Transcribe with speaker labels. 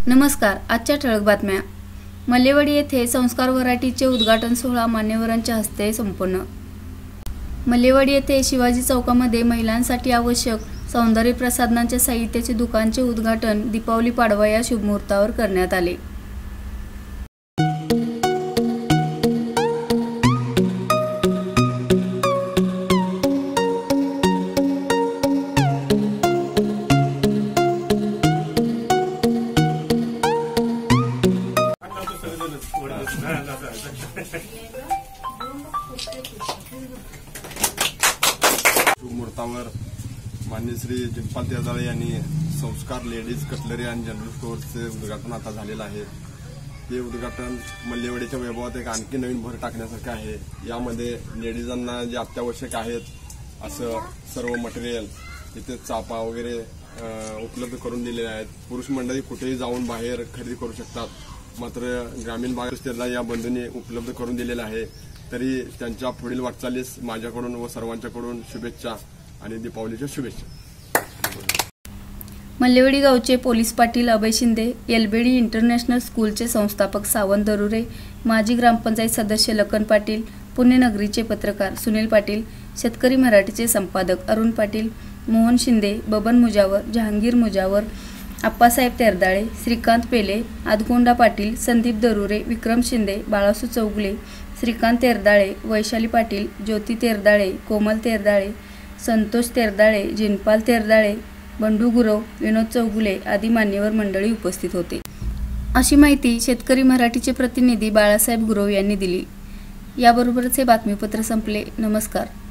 Speaker 1: नमस्कार. आजच्या ठळक बातम्या. मल्लेवाडी येथे संस्कार व्हरायटीचे उद्घाटन सोहळा मान्यवरांच्या हस्ते संपन्न. मल्लेवाडी येथे शिवाजी चौकामध्ये महिलांसाठी आवश्यक सौंदर्य प्रसाधनांच्या साहित्याचे दुकानचे उद्घाटन दीपावली पाडवा या शुभमुहूर्तावर करण्यात आले.
Speaker 2: मुहूर्तावर माननीय श्री जिंपाल तेरदाळे यांनी संस्कार लेडीज कटलरी आणि जनरल स्टोअरचे उद्घाटन आता झालेलं आहे. हे उद्घाटन मल्लेवाडीच्या वैभवात एक आणखी नवीन भर टाकण्यासारखे आहे. यामध्ये लेडीजांना जे अत्यावश्यक आहेत असं सर्व मटेरियल इथे चापा वगैरे उपलब्ध करून दिलेले आहेत. पुरुष मंडळी कुठेही जाऊन बाहेर खरेदी करू शकतात, मात्र ग्रामीण भागात या बंधूंनी उपलब्ध करून दिलेलं आहे. तरी त्यांच्या पुढील वाटचालीस माझ्याकडून व सर्वांच्याकडून शुभेच्छा आणि दीपावलीच्या शुभेच्छा.
Speaker 1: मल्लेवाडी गावचे police Patil Abhay Shinde, LBD international स्कूलचे संस्थापक सावंत दरुरे, माजी ग्रामपंचायत सदस्य लखन पाटील, पुण्यनगरीचे पत्रकार सुनील पाटील, शेतकरी मराठीचे संपादक अरुण पाटील, मोहन शिंदे, बबन मुजावर, जहांगीर मुजावर, आप्पासाहेब तेरदाळे, श्रीकांत पेले, आदगोंडा पाटील, संदीप दरुरे, विक्रम शिंदे, बाळासू चौगुले, श्रीकांत तेरदाळे, वैशाली पाटील, ज्योती तेरदाळे, कोमल तेरदाळे, संतोष तेरदाळे, जिनपाल तेरदाळे, बंडू गुरव, विनोद चौगुले आदी मान्यवर मंडळी उपस्थित होते. अशी माहिती शेतकरी मराठीचे प्रतिनिधी बाळासाहेब गुरव यांनी दिली. याबरोबरच हे बातमीपत्र संपले. नमस्कार.